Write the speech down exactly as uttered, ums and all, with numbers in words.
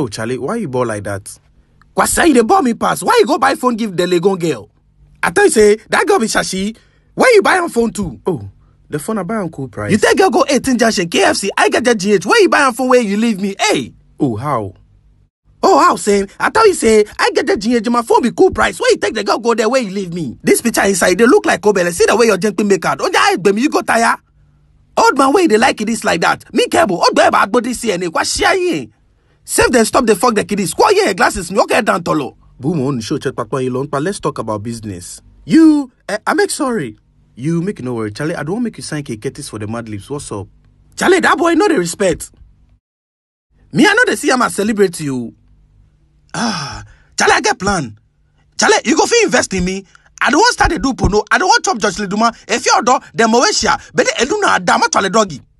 Oh, Charlie, why you ball like that? Kwasa, you dey ball me pass. Why you go buy phone give the Legon girl? I thought you say, that girl be Shashi. Where you buy on phone too? Oh, the phone I buy on cool price. You take girl go eighteen junction, K F C, I get that G H. Where you buy on phone where you leave me? Hey. Oh, how? Oh, how, saying? I thought you say, I get the G H, my phone be cool price. Where you take the girl go there where you leave me? This picture inside, they look like Kobe. See the way your gentleman make out. Oh, yeah, baby, you go tire. Old man, way they like it is like that. Me cable, old boy bad body C N A. What share Save them, stop the fuck the kiddies. Square your glasses, no get down tolo. Boom on show check papa alone, but let's talk about business. You, uh, I make sorry. You make no worry, Charlie. I don't make you sign Keketis for the mad lips. What's up? Charlie, that boy know the respect. Me, I know they see I'm a celebrate you. Ah, Charlie, I get plan. Charlie, you go fit invest in me. I don't want start a do pono. I don't want chop Josh Leduma. If you're dog, then Moesha, but the Eluna Dama Charlie doggy.